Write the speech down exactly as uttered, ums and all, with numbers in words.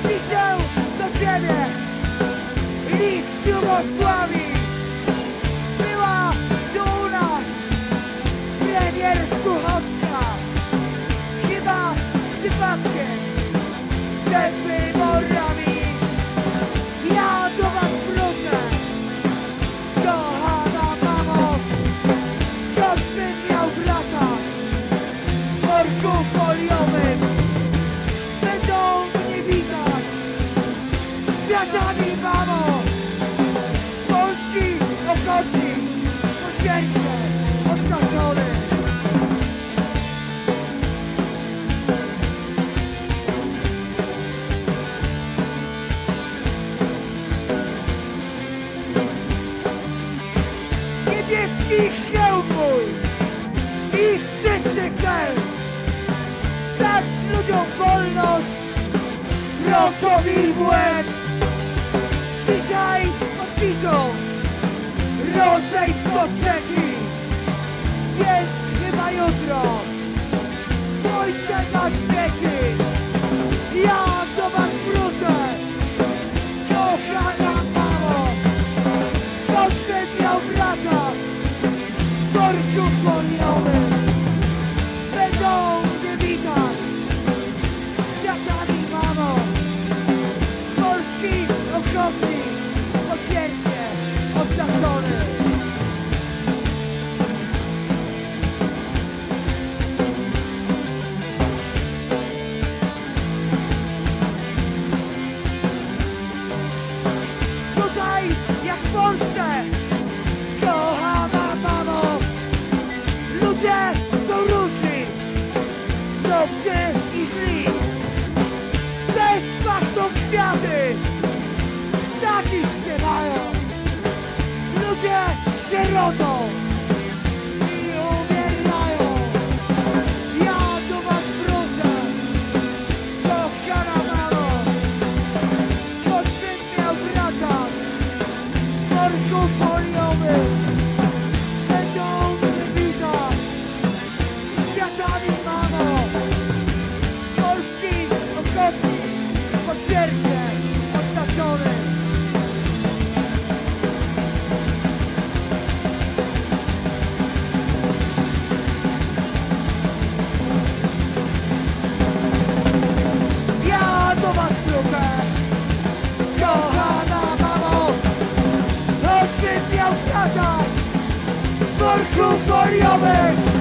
piszę do ciebie list z Jugosławii. Była tu u nas premier Suchocka, chyba przypadkiem przed wyborami. Ja do was wrócę, kochana mamo, ktoś miał brata w worku foliowym. Będą mnie witać z kwiatami, mamo. Polski ochotnik, poświęcę, odznaczony. Niebieski hełm mój i szczytny cel, dać ludziom wolność, krokowi błęd. Dzisiaj podpiszą rozdaj co trzeci, więc chyba jutro słońce zaświeci. Ja do was wrócę, kochana mamo, ktoś miał brata w worku foliowym. Będą mnie witać z kwiatami, mamo. Polski ochotnik, poświętnie odznaczony. Tutaj jak w Polsce, kochana mamo, ludzie są różni, dobrzy i źli. Też pachną kwiaty, ptaki śpiewają, ludzie się rodzą i umierają. Ja do was wrócę, kochana mamo, choćbym miał brata w worku foliowym. Będą mnie witać z kwiatami, mamo. Polski ochotnik, poświętnie odznaczony. Ja do was wrócę, kochana mamo, choćbym miał brata w worku foliowym.